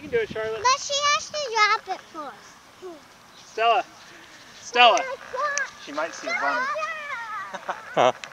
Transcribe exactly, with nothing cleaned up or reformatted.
can do it, Charlotte. But she has to drop it first. Stella. Stella. She might see a bunny. Huh.